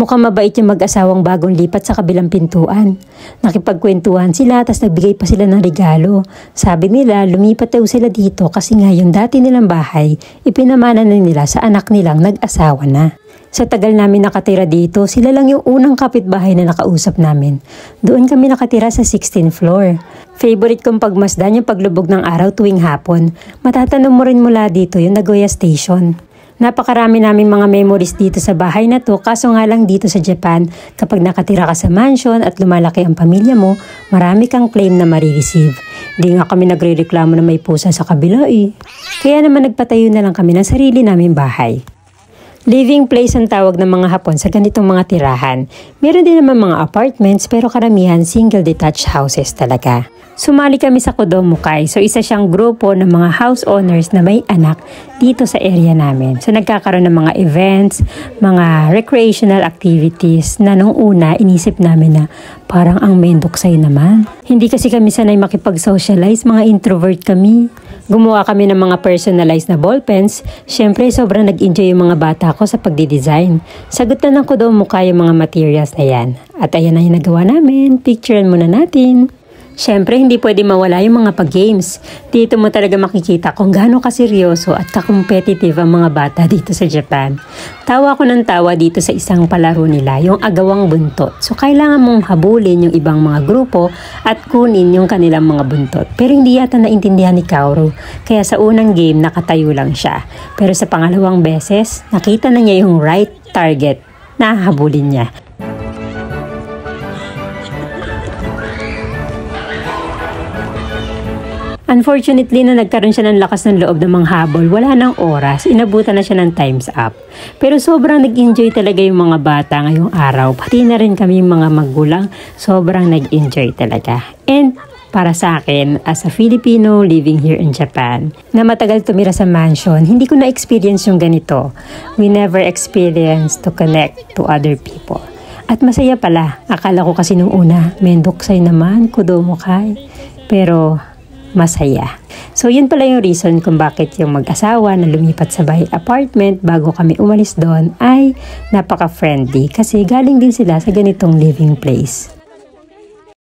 Mukhang mabait yung mag-asawang bagong lipat sa kabilang pintuan. Nakipagkwentuhan sila tas nagbigay pa sila ng regalo. Sabi nila lumipat daw sila dito kasi nga yung dati nilang bahay ipinamana na nila sa anak nilang nag-asawa na. Sa tagal namin nakatira dito, sila lang yung unang kapitbahay na nakausap namin. Doon kami nakatira sa 16th floor. Favorite kong pagmasdan yung paglubog ng araw tuwing hapon. Matatanong mo rin mula dito yung Nagoya Station. Napakarami naming mga memories dito sa bahay na to, kaso nga lang dito sa Japan, kapag nakatira ka sa mansion at lumalaki ang pamilya mo, marami kang claim na marireceive. Hindi nga kami nagre-reklamo na may pusa sa kabila eh. Kaya naman nagpatayo na lang kami ng sarili naming bahay. Living place ang tawag ng mga Hapon sa ganitong mga tirahan. Meron din naman mga apartments pero karamihan single detached houses talaga. Sumali kami sa Kodomo-kai, so isa siyang grupo ng mga house owners na may anak dito sa area namin. So nagkakaroon ng mga events, mga recreational activities na nung una inisip namin na parang ang mendoksay naman. Hindi kasi kami sanay makipag-socialize, mga introvert kami. Gumawa kami ng mga personalized na ballpens. Siyempre, sobrang nag-enjoy yung mga bata ko sa pagdidesign. Sagot na ng Kodomo-kai yung mga materials na yan. At ayan na yung nagawa namin. Picturean muna natin. Siyempre, hindi pwede mawala yung mga pag-games. Dito mo talaga makikita kung gaano kaseryoso at ka-competitive ang mga bata dito sa Japan. Tawa ko ng tawa dito sa isang palaro nila, yung agawang buntot. So, kailangan mong habulin yung ibang mga grupo at kunin yung kanilang mga buntot. Pero hindi yata naintindihan ni Kaoru. Kaya sa unang game, nakatayo lang siya. Pero sa pangalawang beses, nakita na niya yung right target na habulin niya. Unfortunately, na nagkaroon siya ng lakas ng loob ng manghabol, wala nang oras, inabutan na siya ng time's up. Pero sobrang nag-enjoy talaga yung mga bata ngayong araw, pati na rin kami mga magulang, sobrang nag-enjoy talaga. And para sa akin, as a Filipino living here in Japan, na matagal tumira sa mansion, hindi ko na-experience yung ganito. We never experience to connect to other people. At masaya pala, akala ko kasi nung una, mendoksay naman, Kodomo-kai. Pero masaya. So yun pala yung reason kung bakit yung mag-asawa na lumipat sa bahay apartment bago kami umalis doon ay napaka-friendly kasi galing din sila sa ganitong living place.